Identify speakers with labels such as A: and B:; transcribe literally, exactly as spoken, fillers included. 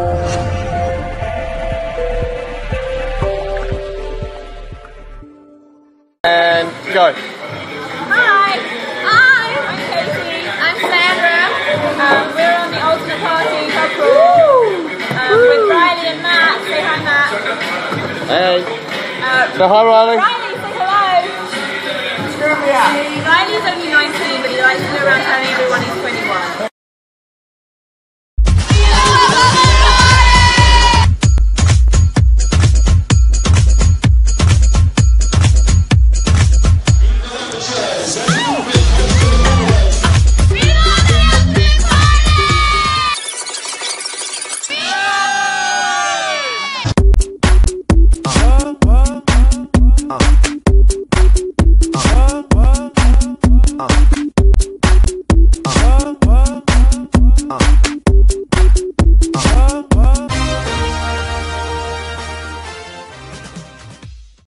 A: And go.
B: Hi, hi, I'm Katie. I'm Sandra. Um, we're on the Ultimate Party couple. Um, with Riley and Matt. Say hi, Matt.
A: Hey.
B: Uh,
A: Say hi, Riley.
B: Riley, say hello. Riley's only nineteen, but he likes to go around telling everyone he's twenty-one.